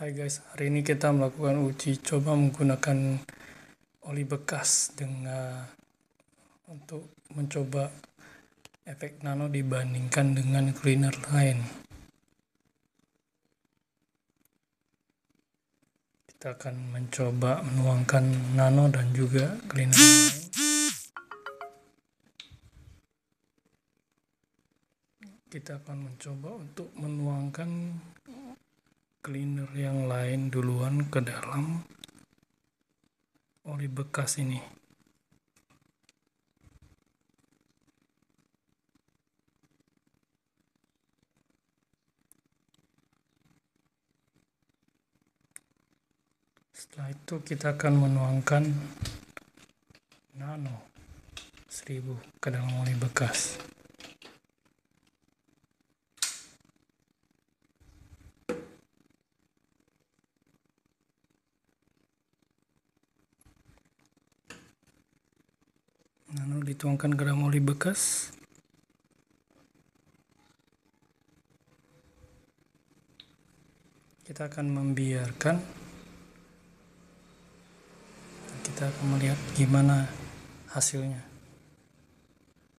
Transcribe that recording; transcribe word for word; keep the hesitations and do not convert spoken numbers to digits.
Hai guys, hari ini kita melakukan uji coba menggunakan oli bekas dengan untuk mencoba efek nano dibandingkan dengan cleaner lain. Kita akan mencoba menuangkan nano dan juga cleaner yang lain. Kita akan mencoba untuk menuangkan cleaner yang lain duluan ke dalam oli bekas ini. Setelah itu kita akan menuangkan nano seribu ke dalam oli bekas. Nano dituangkan ke dalam oli bekas. Kita akan membiarkan. Kita akan melihat gimana hasilnya.